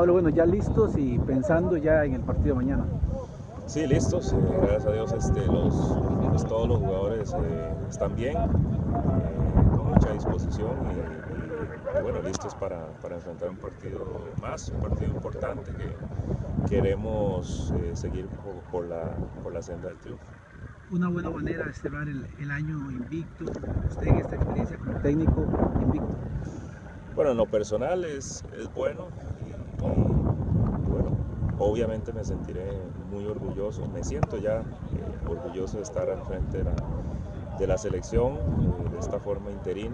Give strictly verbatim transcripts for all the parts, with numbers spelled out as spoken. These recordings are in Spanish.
Pablo, bueno, ya listos y pensando ya en el partido de mañana. Sí, listos, eh, gracias a Dios este, los, pues, todos los jugadores eh, están bien, eh, con mucha disposición y, y, y bueno, listos para, para enfrentar un partido más, un partido importante que queremos eh, seguir por, por, la, por la senda del triunfo. Una buena manera de cerrar el, el año invicto, usted en esta experiencia como técnico invicto. Bueno, en lo personal es, es bueno y, y, bueno, obviamente me sentiré muy orgulloso, me siento ya eh, orgulloso de estar al frente de la, de la selección eh, de esta forma interina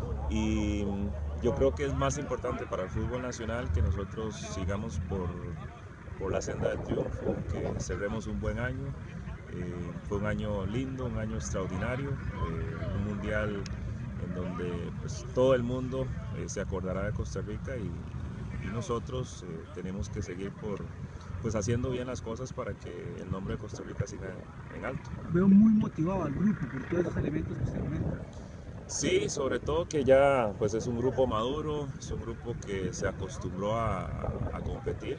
y yo creo que es más importante para el fútbol nacional que nosotros sigamos por, por la senda del triunfo, que cerremos un buen año. Eh, fue un año lindo, un año extraordinario, eh, un mundial en donde pues, todo el mundo eh, se acordará de Costa Rica y, y nosotros eh, tenemos que seguir por, pues, haciendo bien las cosas para que el nombre de Costa Rica siga en, en alto. Veo muy motivado al grupo por todos esos elementos que usted comenta. Sí, sobre todo que ya pues es un grupo maduro, es un grupo que se acostumbró a, a competir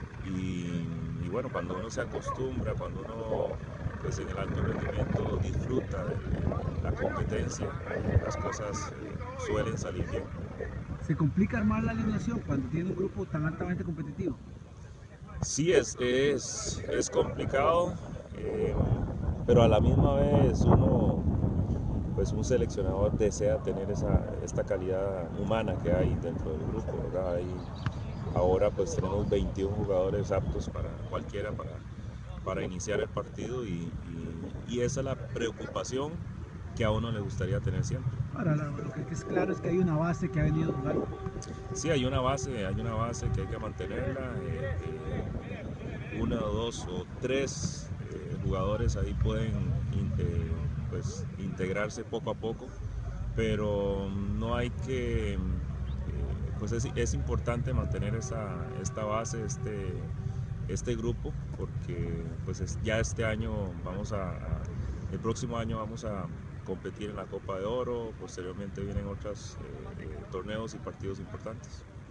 y, y, bueno, cuando uno se acostumbra, cuando uno pues en el alto rendimiento disfruta de la competencia, las cosas eh, suelen salir bien. ¿Se complica armar la alineación cuando tiene un grupo tan altamente competitivo? Sí, es, es, es complicado, eh, pero a la misma vez uno, pues un seleccionador desea tener esa, esta calidad humana que hay dentro del grupo, ¿verdad? Hay, ahora pues tenemos veintiún jugadores aptos para cualquiera para, para iniciar el partido y, y, y esa es la preocupación que a uno le gustaría tener siempre. Ahora, lo que es claro es que hay una base que ha venido jugando. Sí, hay una base, hay una base que hay que mantenerla. Eh, eh, una o dos o tres eh, jugadores ahí pueden eh, pues, integrarse poco a poco, pero no hay que, eh, pues es, es, importante mantener esa, esta base, este, este grupo, porque pues es, ya este año vamos a, a, el próximo año vamos a competir en la Copa de Oro, posteriormente vienen otros eh, eh, torneos y partidos importantes.